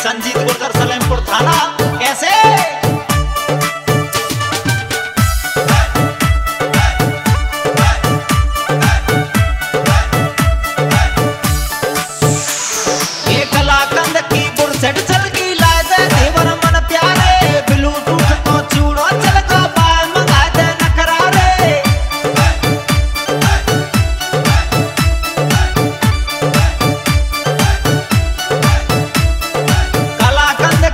संजीत गुर्जर सलेमपुर थाना। कैसे ये कलाकंद की बुरसेट चल गई लाए दे देवर मन प्यारे, ब्लूटूथ तो चूड़ो चल गो बाय मंगा दे नखरारे। कलाकंद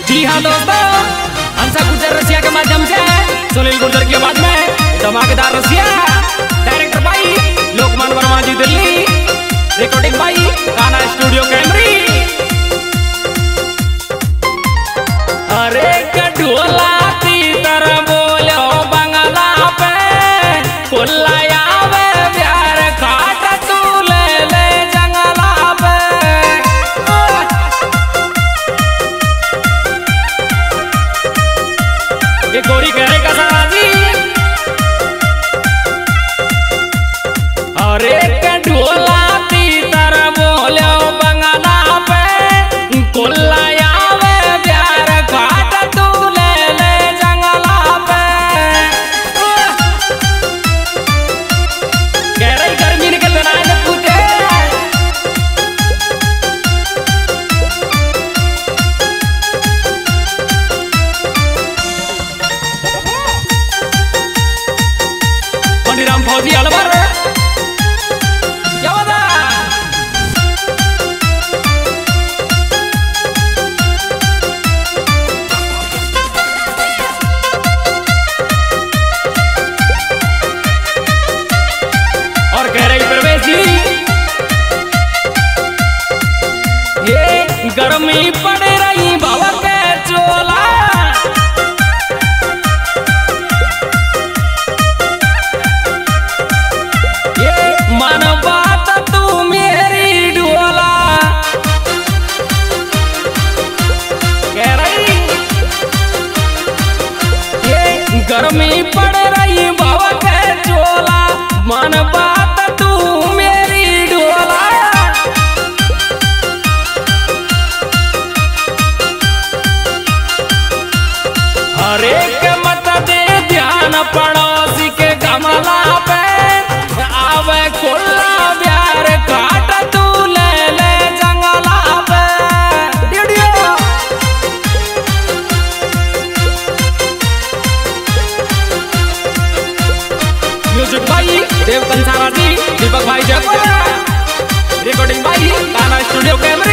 जी हाँ दोस्तों, हंसा गुर्जर रसिया के माध्यम से सुनील गुर्जर की आवाज में धमाकेदार रसिया। डायरेक्टर भाई लोकमान वर्मा जी दिल्ली, रिकॉर्डिंग भाई गाना स्टूडियो कैमरी। अरे ढोला की तरह बोलो बंगला पे कुल्लाया वे प्यार खाट तू ले ले जंगला पे। ये गोरी कह रहे का जी। अरे ढोला की तरह बोलो बंगला पे कुल्लाया वे प्यार खाट तू ले ले जंगला पे। कह रही गर्मी निकल रहा है पूछे। पंडिराम फौजी अलवर क्या बता। और कह रही प्रवेश जी, ये गर्मी पड़ रही बाबा के चोला। मन बात तू मेरी ढोला। कह रही ये गर्मी पड़ रही बाबा के चोला। मन बात तू मेरी ढोला। हरे के मत दे ध्यान पड़ोसी के गमला पे आवे खुला प्यार काट तू ले ले जंगला पे। म्यूजिक भाई देव कंसारा जी, दीपक भाई जयपुर, रिकॉर्डिंग भाई गाना स्टूडियो कैमरी।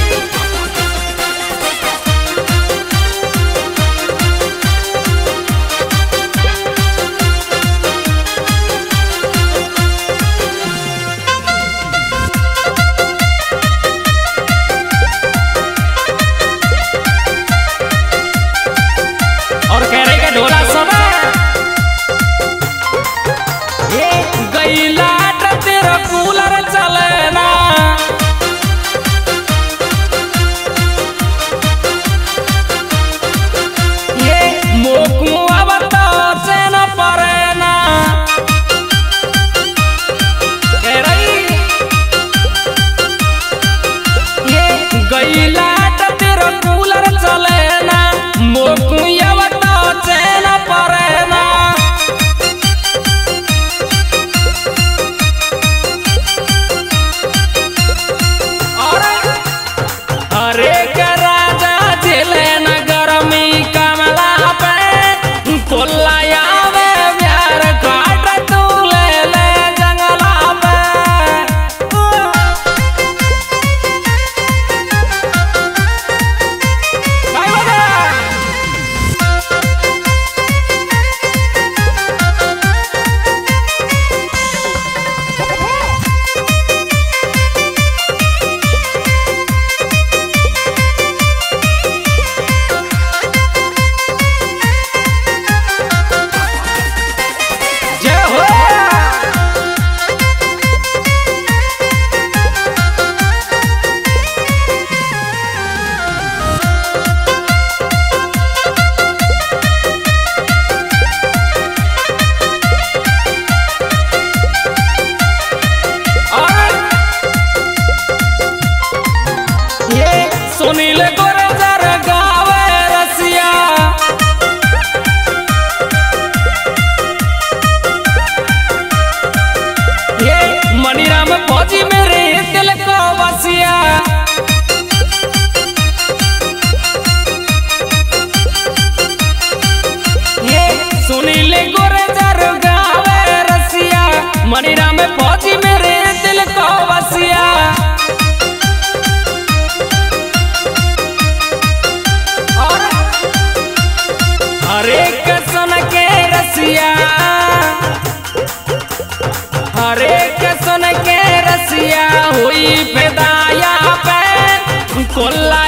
और कह रहे का ढोला सुना, ये गई लाट तेरा कूलर चले ना। ये मोकू अब तो से न परे ना। कह रही ये गई लाट तेरा कूलर चले ना। मोकू अब तो से न परे ना। अरे के राजा झेले न गर्मी कमला पे कुल्लाया वे प्यार काट तू ले ले जंगला पे। काय बता। जय हो। और ये सुनील गुर्जर गावे रसिया। ये मनीराम फौजी मेरे दिल को बसिया। ये सुनील गुर्जर गावे रसिया। मनीराम फौजी मेरे दिल को बसिया। और हुई फेदाया पे कोल्ला